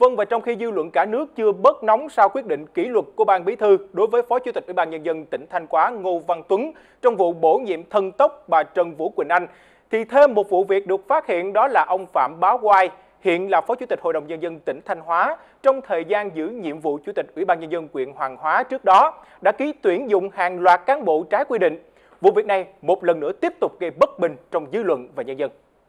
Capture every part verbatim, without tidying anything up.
Vâng, và trong khi dư luận cả nước chưa bớt nóng sau quyết định kỷ luật của Ban Bí thư đối với Phó Chủ tịch Ủy ban Nhân dân tỉnh Thanh Hóa Ngô Văn Tuấn trong vụ bổ nhiệm thần tốc bà Trần Vũ Quỳnh Anh, thì thêm một vụ việc được phát hiện, đó là ông Phạm Bá Oai, hiện là Phó Chủ tịch Hội đồng Nhân dân tỉnh Thanh Hóa, trong thời gian giữ nhiệm vụ Chủ tịch Ủy ban Nhân dân huyện Hoàng Hóa trước đó, đã ký tuyển dụng hàng loạt cán bộ trái quy định. Vụ việc này một lần nữa tiếp tục gây bất bình trong dư luận và nhân dân.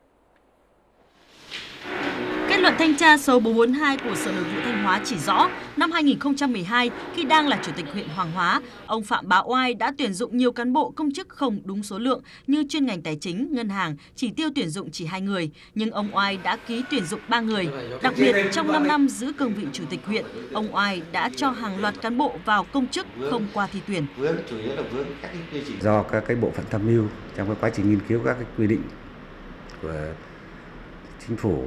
Kết luận thanh tra số bốn trăm bốn mươi hai của Sở Nội vụ Thanh Hóa chỉ rõ, năm hai nghìn không trăm mười hai, khi đang là Chủ tịch huyện Hoàng Hóa, ông Phạm Bá Oai đã tuyển dụng nhiều cán bộ công chức không đúng số lượng như chuyên ngành tài chính, ngân hàng, chỉ tiêu tuyển dụng chỉ hai người, nhưng ông Oai đã ký tuyển dụng ba người. Đặc biệt, trong năm năm giữ cương vị Chủ tịch huyện, ông Oai đã cho hàng loạt cán bộ vào công chức không qua thi tuyển. Do các cái bộ phận tham mưu trong cái quá trình nghiên cứu các cái quy định của chính phủ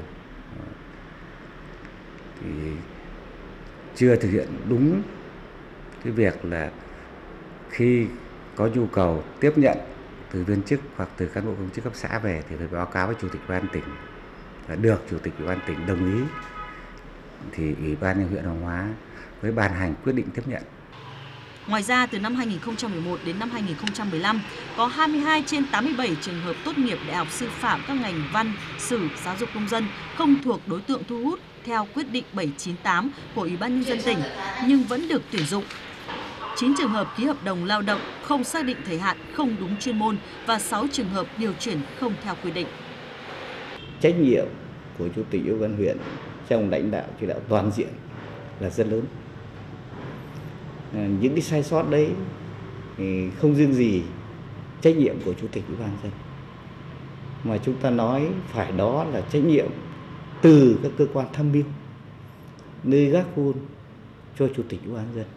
thì chưa thực hiện đúng cái việc là khi có nhu cầu tiếp nhận từ viên chức hoặc từ cán bộ công chức cấp xã về thì phải báo cáo với Chủ tịch Ủy ban tỉnh, và được Chủ tịch Ủy ban tỉnh đồng ý thì Ủy ban nhân huyện Hoàng Hóa mới ban hành quyết định tiếp nhận. Ngoài ra, từ năm hai nghìn không trăm mười một đến năm hai nghìn không trăm mười lăm, có hai mươi hai trên tám mươi bảy trường hợp tốt nghiệp Đại học Sư phạm các ngành Văn, Sử, Giáo dục Công dân không thuộc đối tượng thu hút theo quyết định bảy trăm chín mươi tám của Ủy ban Nhân dân tỉnh, nhưng vẫn được tuyển dụng. chín trường hợp ký hợp đồng lao động không xác định thời hạn, không đúng chuyên môn và sáu trường hợp điều chuyển không theo quy định. Trách nhiệm của Chủ tịch Ủy ban huyện trong lãnh đạo chỉ đạo toàn diện là rất lớn. Những cái sai sót đấy thì không riêng gì trách nhiệm của Chủ tịch Ủy ban nhân dân, mà chúng ta nói phải đó là trách nhiệm từ các cơ quan tham mưu nơi gác khuôn cho Chủ tịch Ủy ban nhân dân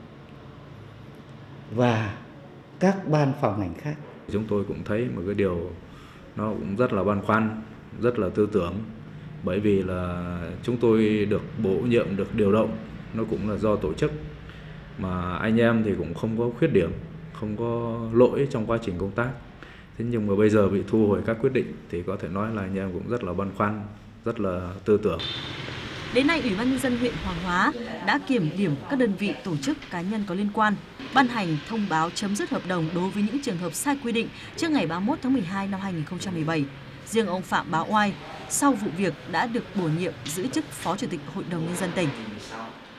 và các ban phòng ngành khác. Chúng tôi cũng thấy một cái điều nó cũng rất là băn khoăn, rất là tư tưởng, bởi vì là chúng tôi được bổ nhiệm, được điều động, nó cũng là do tổ chức, mà anh em thì cũng không có khuyết điểm, không có lỗi trong quá trình công tác. Thế nhưng mà bây giờ bị thu hồi các quyết định thì có thể nói là anh em cũng rất là băn khoăn, rất là tư tưởng. Đến nay, Ủy ban Nhân dân huyện Hoàng Hóa đã kiểm điểm các đơn vị, tổ chức, cá nhân có liên quan, ban hành thông báo chấm dứt hợp đồng đối với những trường hợp sai quy định trước ngày ba mươi mốt tháng mười hai năm hai nghìn không trăm mười bảy. Riêng ông Phạm Bá Oai, sau vụ việc đã được bổ nhiệm giữ chức Phó Chủ tịch Hội đồng Nhân dân tỉnh.